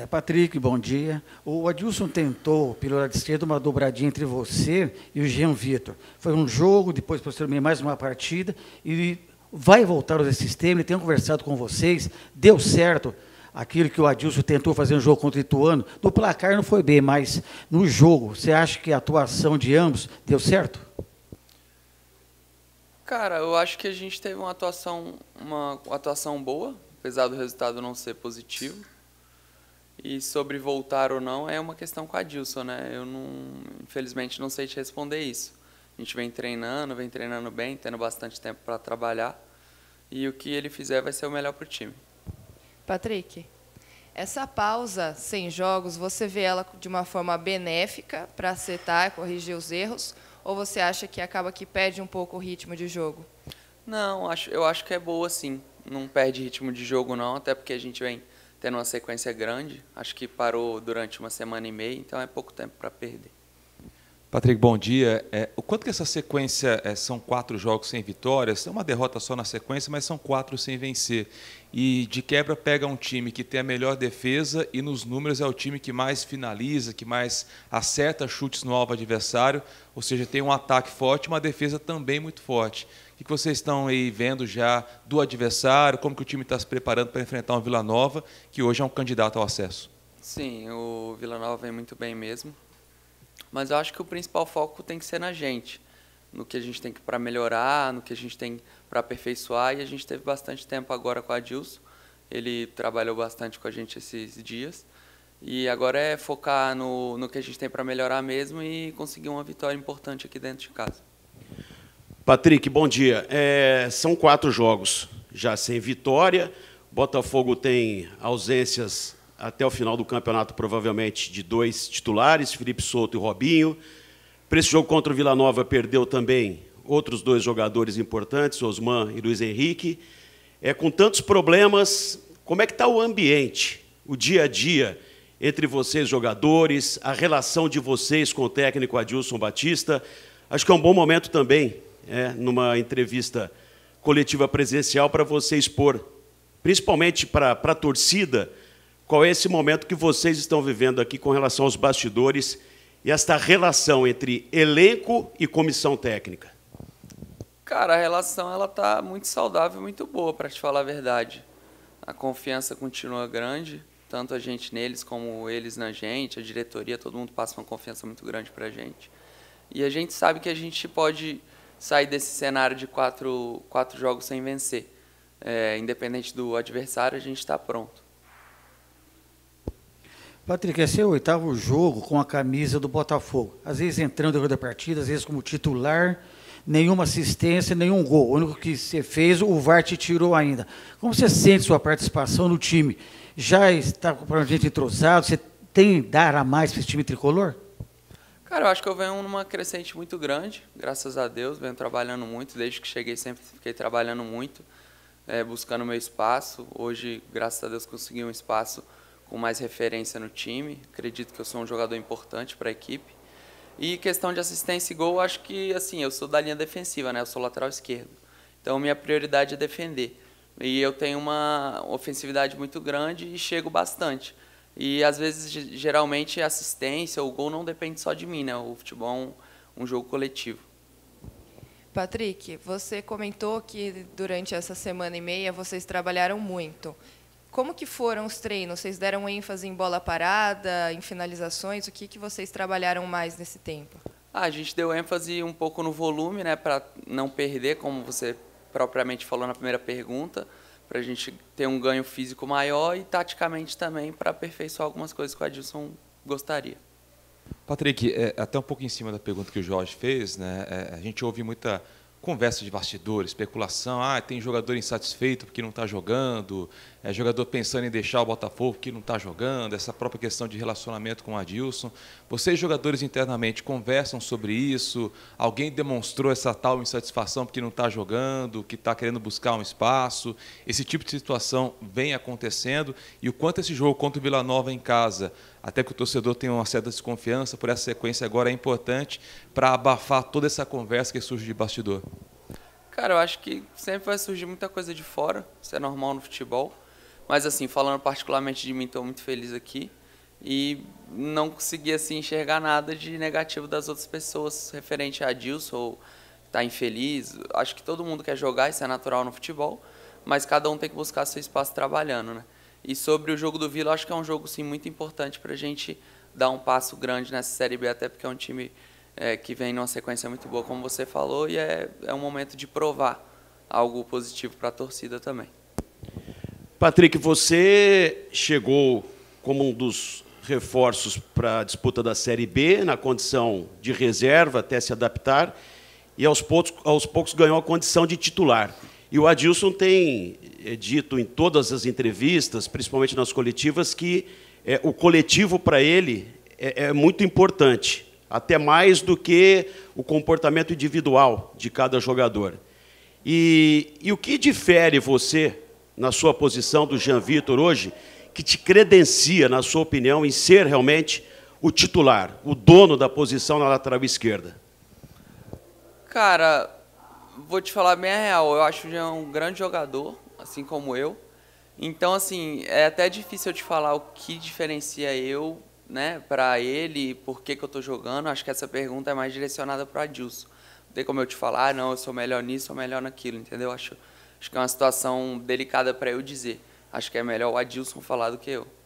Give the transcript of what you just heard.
Patrick, bom dia. O Adilson tentou, pelo lado esquerdo, uma dobradinha entre você e o Jean Vitor. Foi um jogo, depois, posteriormente, mais uma partida, e vai voltar ao sistema, ele tem conversado com vocês, deu certo aquilo que o Adilson tentou fazer no jogo contra o Ituano. No placar não foi bem, mas no jogo, você acha que a atuação de ambos deu certo? Cara, eu acho que a gente teve uma atuação boa, apesar do resultado não ser positivo. E sobre voltar ou não é uma questão com a Adilson, né? Eu não, infelizmente não sei te responder isso. A gente vem treinando bem, tendo bastante tempo para trabalhar. E o que ele fizer vai ser o melhor para o time. Patrick, essa pausa sem jogos, você vê ela de uma forma benéfica para acertar e corrigir os erros? Ou você acha que acaba que perde um pouco o ritmo de jogo? Não, eu acho que é boa sim. Não perde ritmo de jogo não, até porque a gente vem tendo uma sequência grande. Acho que parou durante uma semana e meia, então é pouco tempo para perder. Patrick, bom dia. O quanto que essa sequência são 4 jogos sem vitórias? É uma derrota só na sequência, mas são 4 sem vencer. E de quebra pega um time que tem a melhor defesa e nos números é o time que mais finaliza, que mais acerta chutes no alvo adversário. Ou seja, tem um ataque forte e uma defesa também muito forte. O que vocês estão aí vendo já do adversário? Como que o time está se preparando para enfrentar um Vila Nova, que hoje é um candidato ao acesso? Sim, o Vila Nova vem muito bem mesmo. Mas eu acho que o principal foco tem que ser na gente, no que a gente tem para melhorar, no que a gente tem para aperfeiçoar, e a gente teve bastante tempo agora com a Adilson, ele trabalhou bastante com a gente esses dias, e agora é focar no que a gente tem para melhorar mesmo e conseguir uma vitória importante aqui dentro de casa. Patrick, bom dia. São 4 jogos já sem vitória, Botafogo tem ausências até o final do campeonato, provavelmente, de 2 titulares, Felipe Souto e Robinho. Para esse jogo contra o Vila Nova, perdeu também outros 2 jogadores importantes, Osman e Luiz Henrique. Com tantos problemas, como é que está o ambiente, o dia a dia entre vocês, jogadores, a relação de vocês com o técnico Adilson Batista? Acho que é um bom momento também, numa entrevista coletiva presencial, para você expor, principalmente para a torcida, qual é esse momento que vocês estão vivendo aqui com relação aos bastidores e esta relação entre elenco e comissão técnica? Cara, a relação ela tá muito saudável, muito boa, para te falar a verdade. A confiança continua grande, tanto a gente neles como eles na gente, a diretoria, todo mundo passa uma confiança muito grande para a gente. E a gente sabe que a gente pode sair desse cenário de 4 jogos sem vencer. Independente do adversário, a gente está pronto. Patrick, esse é o 8º jogo com a camisa do Botafogo. Às vezes entrando no meio da partida, às vezes como titular, nenhuma assistência, nenhum gol. O único que você fez, o VAR te tirou ainda. Como você sente sua participação no time? Já está com a gente entrosado? Você tem dar a mais para esse time tricolor? Cara, eu acho que eu venho numa crescente muito grande, graças a Deus. Venho trabalhando muito, desde que cheguei sempre fiquei trabalhando muito, buscando meu espaço. Hoje, graças a Deus, consegui um espaço com mais referência no time. Acredito que eu sou um jogador importante para a equipe. E questão de assistência e gol, acho que assim, eu sou da linha defensiva, né? Eu sou lateral esquerdo. Então, minha prioridade é defender. E eu tenho uma ofensividade muito grande e chego bastante. E, às vezes, geralmente, a assistência ou o gol não depende só de mim, né? O futebol é um jogo coletivo. Patrick, você comentou que durante essa semana e meia vocês trabalharam muito. Como que foram os treinos? Vocês deram ênfase em bola parada, em finalizações? O que vocês trabalharam mais nesse tempo? A gente deu ênfase um pouco no volume, né, para não perder, como você propriamente falou na primeira pergunta, para a gente ter um ganho físico maior e taticamente também para aperfeiçoar algumas coisas que o Adilson gostaria. Patrick, até um pouco em cima da pergunta que o Jorge fez, né, a gente ouve muita conversa de bastidores, especulação, tem jogador insatisfeito porque não está jogando, jogador pensando em deixar o Botafogo porque não está jogando, essa própria questão de relacionamento com o Adilson. Vocês, jogadores, internamente conversam sobre isso? Alguém demonstrou essa tal insatisfação porque não está jogando, que está querendo buscar um espaço? Esse tipo de situação vem acontecendo, e o quanto esse jogo contra o Vila Nova em casa, até que o torcedor tenha uma certa desconfiança por essa sequência agora, é importante para abafar toda essa conversa que surge de bastidor? Cara, eu acho que sempre vai surgir muita coisa de fora, isso é normal no futebol. Mas, assim, falando particularmente de mim, estou muito feliz aqui. e não conseguia assim, enxergar nada de negativo das outras pessoas referente a Adilson, ou tá infeliz. Acho que todo mundo quer jogar, isso é natural no futebol, mas cada um tem que buscar seu espaço trabalhando, né? E sobre o jogo do Vila, acho que é um jogo sim, muito importante para a gente dar um passo grande nessa Série B, até porque é um time que vem numa sequência muito boa, como você falou, e é um momento de provar algo positivo para a torcida também. Patrick, você chegou como um dos reforços para a disputa da Série B, na condição de reserva, até se adaptar, e aos poucos ganhou a condição de titular. E o Adilson tem dito em todas as entrevistas, principalmente nas coletivas, que o coletivo para ele é muito importante, até mais do que o comportamento individual de cada jogador. E o que difere você, na sua posição do Jean Vitor hoje, que te credencia, na sua opinião, em ser realmente o titular, o dono da posição na lateral esquerda? Cara, vou te falar bem a real, eu acho que o Jean um grande jogador, assim como eu. Então, assim, é até difícil eu te falar o que diferencia eu, né, para ele, por que eu estou jogando. Acho que essa pergunta é mais direcionada para o Adilson. Não tem como eu te falar, não, eu sou melhor nisso, sou melhor naquilo, entendeu? Acho que é uma situação delicada para eu dizer. Acho que é melhor o Adilson falar do que eu.